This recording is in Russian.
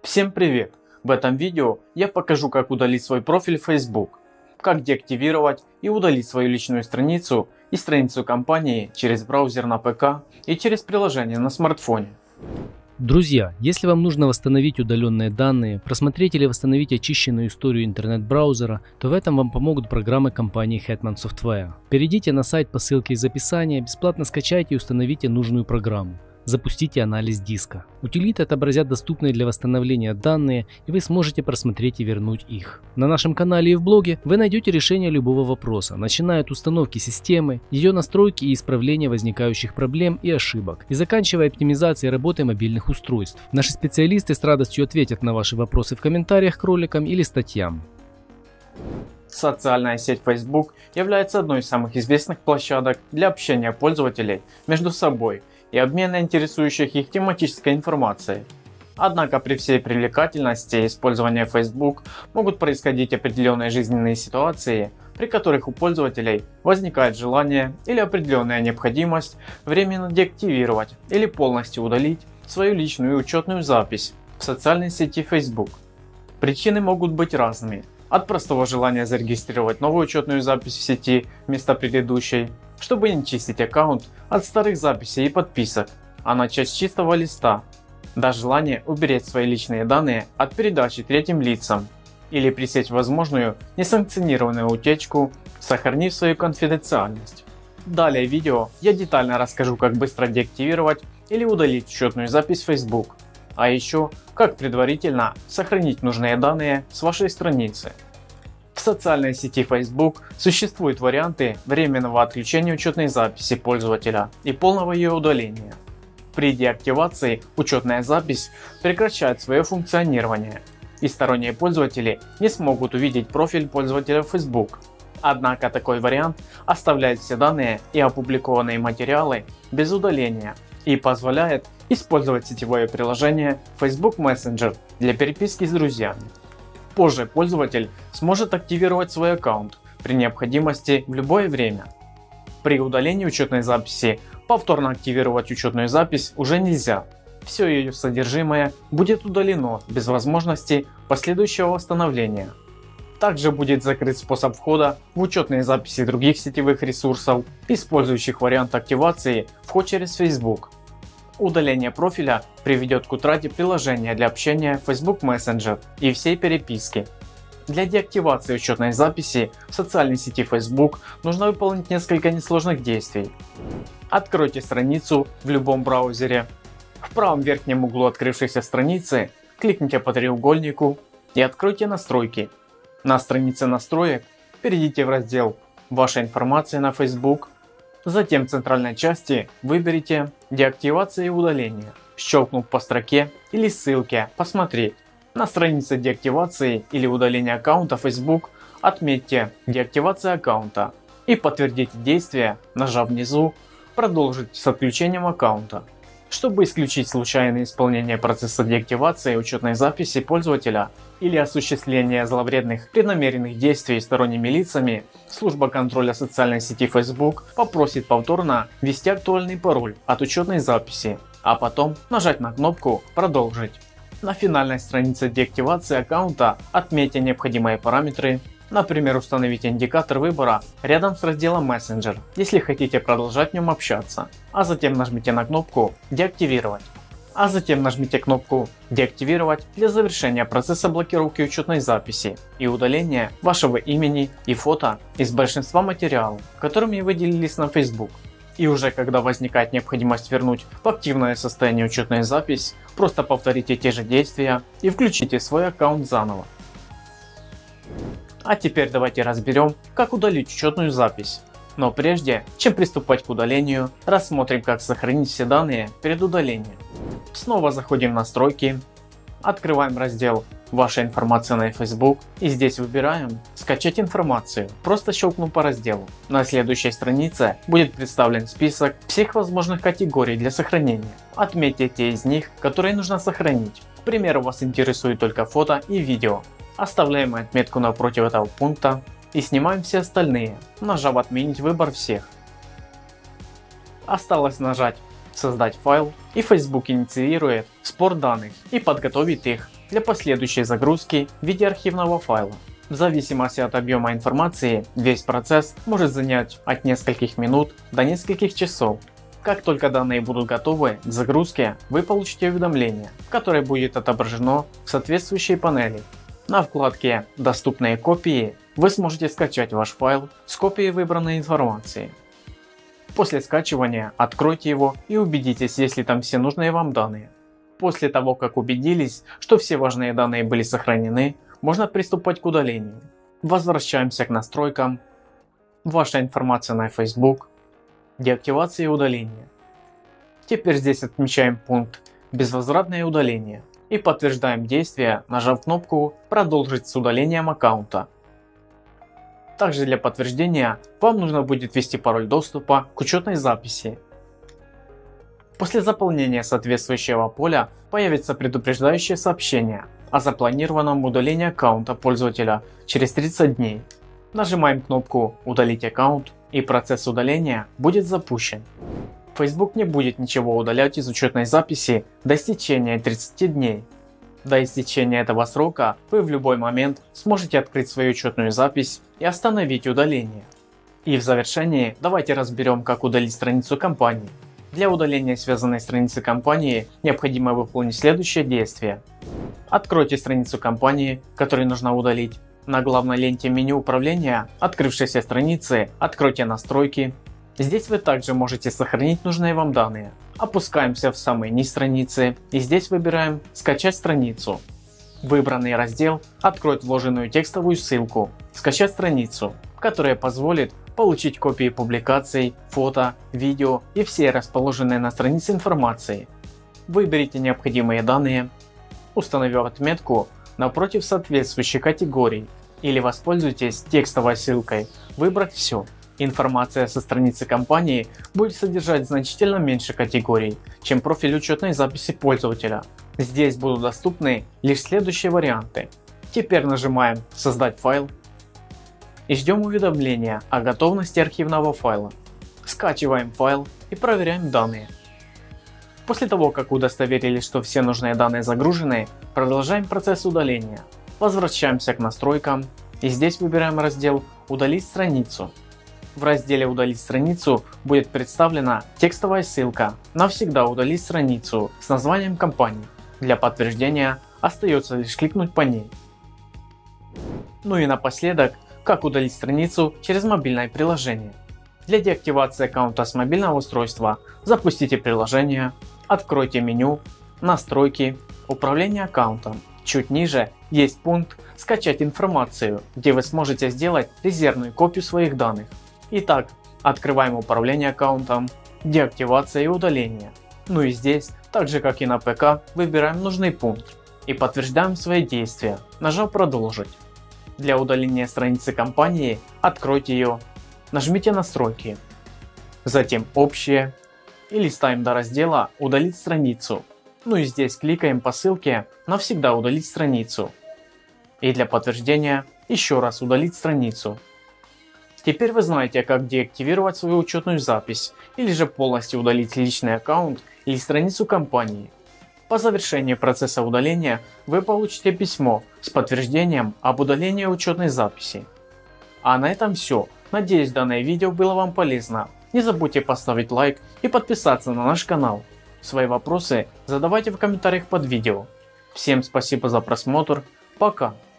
Всем привет! В этом видео я покажу, как удалить свой профиль в Facebook, как деактивировать и удалить свою личную страницу и страницу компании через браузер на ПК и через приложение на смартфоне. Друзья, если вам нужно восстановить удаленные данные, просмотреть или восстановить очищенную историю интернет-браузера, то в этом вам помогут программы компании Hetman Software. Перейдите на сайт по ссылке из описания, бесплатно скачайте и установите нужную программу. Запустите анализ диска. Утилиты отобразят доступные для восстановления данные, и вы сможете просмотреть и вернуть их. На нашем канале и в блоге вы найдете решение любого вопроса, начиная от установки системы, ее настройки и исправления возникающих проблем и ошибок, и заканчивая оптимизацией работы мобильных устройств. Наши специалисты с радостью ответят на ваши вопросы в комментариях к роликам или статьям. Социальная сеть Facebook является одной из самых известных площадок для общения пользователей между собой и обмена интересующей их тематической информацией. Однако при всей привлекательности использования Facebook могут происходить определенные жизненные ситуации, при которых у пользователей возникает желание или определенная необходимость временно деактивировать или полностью удалить свою личную учетную запись в социальной сети Facebook. Причины могут быть разными. От простого желания зарегистрировать новую учетную запись в сети вместо предыдущей, чтобы не чистить аккаунт от старых записей и подписок, а начать с чистого листа, до желания уберечь свои личные данные от передачи третьим лицам или пресечь возможную несанкционированную утечку, сохранив свою конфиденциальность. Далее в видео я детально расскажу, как быстро деактивировать или удалить учетную запись Facebook, а еще как предварительно сохранить нужные данные с вашей страницы. В социальной сети Facebook существуют варианты временного отключения учетной записи пользователя и полного ее удаления. При деактивации учетная запись прекращает свое функционирование, и сторонние пользователи не смогут увидеть профиль пользователя Facebook. Однако такой вариант оставляет все данные и опубликованные материалы без удаления и позволяет использовать сетевое приложение Facebook Messenger для переписки с друзьями. Позже пользователь сможет активировать свой аккаунт при необходимости в любое время. При удалении учетной записи повторно активировать учетную запись уже нельзя. Все ее содержимое будет удалено без возможности последующего восстановления. Также будет закрыт способ входа в учетные записи других сетевых ресурсов, использующих вариант активации вход через Facebook. Удаление профиля приведет к утрате приложения для общения Facebook Messenger и всей переписки. Для деактивации учетной записи в социальной сети Facebook нужно выполнить несколько несложных действий. Откройте страницу в любом браузере. В правом верхнем углу открывшейся страницы кликните по треугольнику и откройте настройки. На странице настроек перейдите в раздел «Ваша информация на Facebook». Затем в центральной части выберите «Деактивация и удаление», щелкнув по строке или ссылке «Посмотреть». На странице деактивации или удаления аккаунта Facebook отметьте «Деактивация аккаунта» и подтвердите действие, нажав внизу «Продолжить с отключением аккаунта». Чтобы исключить случайное исполнение процесса деактивации учетной записи пользователя или осуществление зловредных преднамеренных действий сторонними лицами, служба контроля социальной сети Facebook попросит повторно ввести актуальный пароль от учетной записи, а потом нажать на кнопку «Продолжить». На финальной странице деактивации аккаунта отметьте необходимые параметры. Например, установите индикатор выбора рядом с разделом Messenger, если хотите продолжать в нем общаться, а затем нажмите на кнопку «Деактивировать». «Деактивировать» для завершения процесса блокировки учетной записи и удаления вашего имени и фото из большинства материалов, которыми вы делились на Facebook. И уже когда возникает необходимость вернуть в активное состояние учетную запись, просто повторите те же действия и включите свой аккаунт заново. А теперь давайте разберем, как удалить учетную запись. Но прежде, чем приступать к удалению, рассмотрим, как сохранить все данные перед удалением. Снова заходим в настройки, открываем раздел «Ваша информация на Facebook» и здесь выбираем «Скачать информацию», просто щелкнув по разделу. На следующей странице будет представлен список всех возможных категорий для сохранения. Отметьте те из них, которые нужно сохранить. К примеру, вас интересует только фото и видео. Оставляем отметку напротив этого пункта и снимаем все остальные, нажав «Отменить выбор всех». Осталось нажать «Создать файл», и Facebook инициирует сбор данных и подготовит их для последующей загрузки в виде архивного файла. В зависимости от объема информации, весь процесс может занять от нескольких минут до нескольких часов. Как только данные будут готовы к загрузке, вы получите уведомление, которое будет отображено в соответствующей панели. На вкладке «Доступные копии» вы сможете скачать ваш файл с копией выбранной информации. После скачивания откройте его и убедитесь, есть ли там все нужные вам данные. После того, как убедились, что все важные данные были сохранены, можно приступать к удалению. Возвращаемся к настройкам. Ваша информация на Facebook. Деактивация и удаление. Теперь здесь отмечаем пункт «Безвозвратное удаление» и подтверждаем действие, нажав кнопку «Продолжить с удалением аккаунта». Также для подтверждения вам нужно будет ввести пароль доступа к учетной записи. После заполнения соответствующего поля появится предупреждающее сообщение о запланированном удалении аккаунта пользователя через 30 дней. Нажимаем кнопку «Удалить аккаунт» и процесс удаления будет запущен. Facebook не будет ничего удалять из учетной записи до истечения 30 дней. До истечения этого срока вы в любой момент сможете открыть свою учетную запись и остановить удаление. И в завершении давайте разберем, как удалить страницу компании. Для удаления связанной страницы компании необходимо выполнить следующее действие. Откройте страницу компании, которую нужно удалить. На главной ленте меню управления открывшейся страницы откройте настройки. Здесь вы также можете сохранить нужные вам данные. Опускаемся в самый низ страницы и здесь выбираем «Скачать страницу». Выбранный раздел откроет вложенную текстовую ссылку «Скачать страницу», которая позволит получить копии публикаций, фото, видео и все расположенные на странице информации. Выберите необходимые данные, установив отметку напротив соответствующей категории, или воспользуйтесь текстовой ссылкой «Выбрать все». Информация со страницы компании будет содержать значительно меньше категорий, чем профиль учетной записи пользователя. Здесь будут доступны лишь следующие варианты. Теперь нажимаем «Создать файл» и ждем уведомления о готовности архивного файла. Скачиваем файл и проверяем данные. После того, как удостоверились, что все нужные данные загружены, продолжаем процесс удаления. Возвращаемся к настройкам и здесь выбираем раздел «Удалить страницу». В разделе «Удалить страницу» будет представлена текстовая ссылка «Навсегда удалить страницу» с названием компании. Для подтверждения остается лишь кликнуть по ней. Ну и напоследок, как удалить страницу через мобильное приложение. Для деактивации аккаунта с мобильного устройства запустите приложение, откройте меню, настройки, управление аккаунтом. Чуть ниже есть пункт «Скачать информацию», где вы сможете сделать резервную копию своих данных. Итак, открываем управление аккаунтом, деактивация и удаление. Ну и здесь, так же как и на ПК, выбираем нужный пункт и подтверждаем свои действия, нажав «Продолжить». Для удаления страницы компании откройте ее, нажмите «Настройки», затем «Общие» и листаем до раздела «Удалить страницу». Ну и здесь кликаем по ссылке «Навсегда удалить страницу». И для подтверждения еще раз удалить страницу. Теперь вы знаете, как деактивировать свою учетную запись или же полностью удалить личный аккаунт или страницу компании. По завершении процесса удаления вы получите письмо с подтверждением об удалении учетной записи. А на этом все. Надеюсь, данное видео было вам полезно. Не забудьте поставить лайк и подписаться на наш канал. Свои вопросы задавайте в комментариях под видео. Всем спасибо за просмотр. Пока.